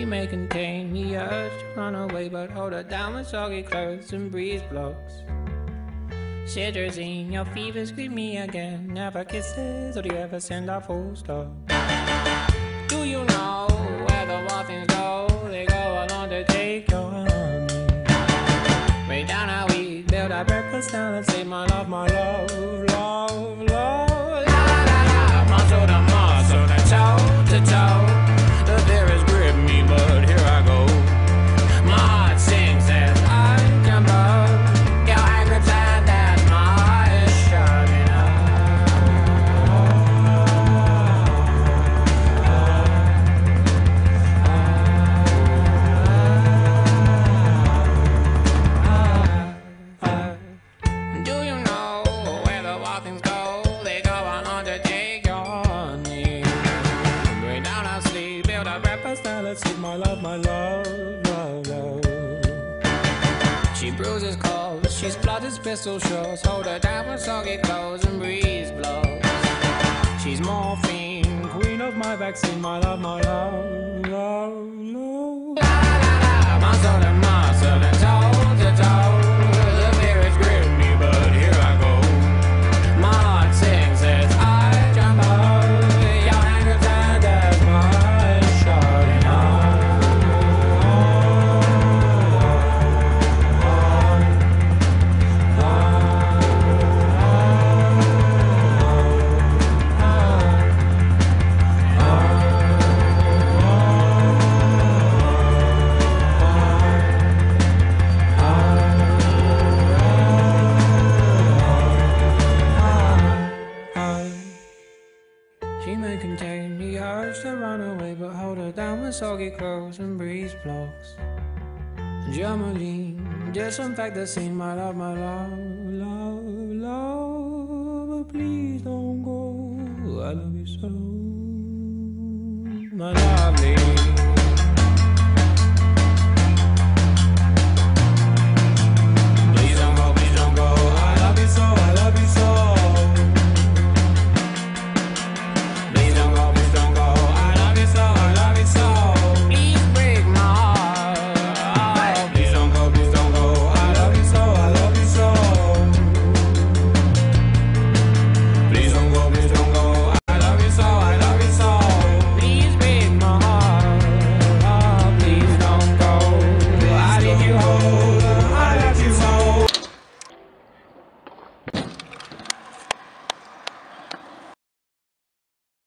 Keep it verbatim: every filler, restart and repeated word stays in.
She may contain the urge to run away, but hold her down with soggy clothes and Breezeblocks. Cetirizine, your fever scream me again. Never kisses, or do you ever send a full stop? Do you know where the wild things go? They go along to take your honey. Way down how we build our breakfast down and say my love, my love, love, love. La la la, muscle to muscle, to toe to toe. The fear has gripped me, but here I go. My heart sings as I jump up. Your angry time, that's my heart shining up. Do you know where the wild things go? They go on on to take your honey. Bring down our sleep, build our breakfast, now let's sleep, my love, my love, love, love. She bruises calls, she splutters pistol shots. Hold her down with soggy clothes and Breezeblocks. She's morphine, queen of my vaccine, my love, my love, love, love. La la la, muscle to muscle and toe to toe. The fear has gripped me, but here I go. My heart sings as I jump up. Your anger turned as my eyes shining She may contain the urge to run away, but hold her down with soggy clothes and Breezeblocks. Germaline, disinfect the scene, my love, my love, love, love. But please don't go, I love you so, my lovely.